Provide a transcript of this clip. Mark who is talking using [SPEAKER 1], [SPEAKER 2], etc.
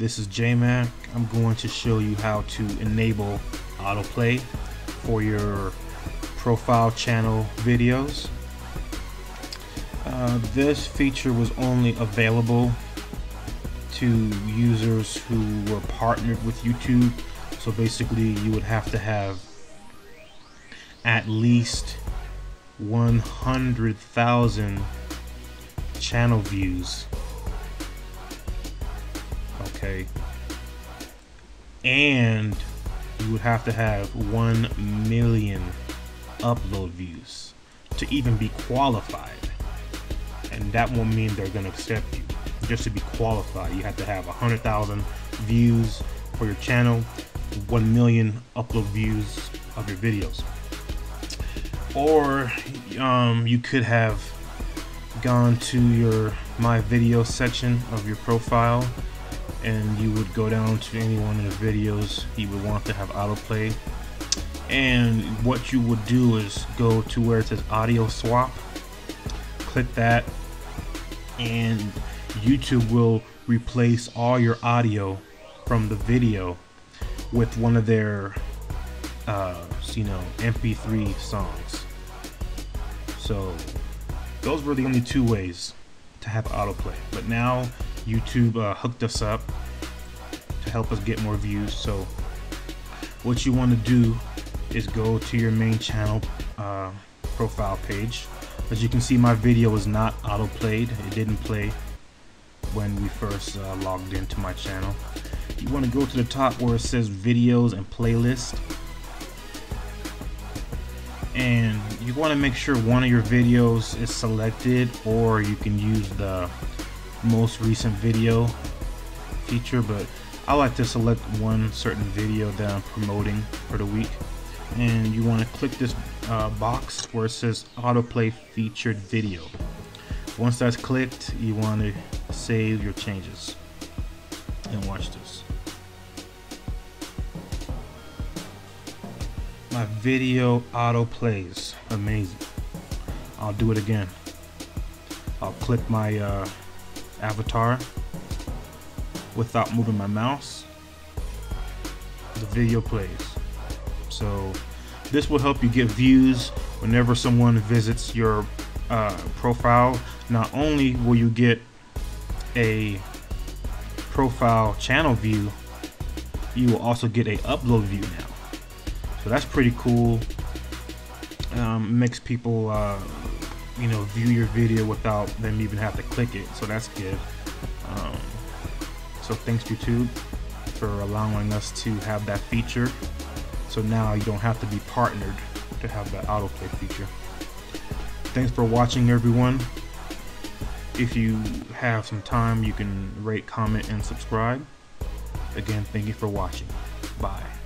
[SPEAKER 1] this is JMac. I'm going to show you how to enable autoplay for your profile channel videos. This feature was only available to users who were partnered with YouTube. So basically you would have to have at least 100,000 channel views, okay, and you would have to have 1 million upload views to even be qualified. And that won't mean they're gonna accept you. Just to be qualified, you have to have 100,000 views for your channel, 1 million upload views of your videos. Or you could have gone to your my video section of your profile, and you would go down to any one of the videos you would want to have autoplay, and what you would do is go to where it says audio swap, click that, and YouTube will replace all your audio from the video with one of their MP3 songs. So those were the only two ways to have autoplay, but now YouTube hooked us up to help us get more views. So what you want to do is go to your main channel profile page. As you can see, my video was not auto-played. It didn't play when we first logged into my channel. You want to go to the top where it says videos and playlist, and you want to make sure one of your videos is selected, or you can use the most recent video feature, but I like to select one certain video that I'm promoting for the week. And you want to click this box where it says autoplay featured video. Once that's clicked, you want to save your changes and watch this. My video auto plays. Amazing. I'll do it again. I'll click my avatar without moving my mouse. The video plays. So this will help you get views whenever someone visits your profile. Not only will you get a profile channel view, you will also get a upload view now. So that's pretty cool. Makes people view your video without them even have to click it, so that's good. So thanks YouTube for allowing us to have that feature. So now you don't have to be partnered to have that autoplay feature. Thanks for watching, everyone. If you have some time, you can rate, comment, and subscribe. Again, thank you for watching. Bye.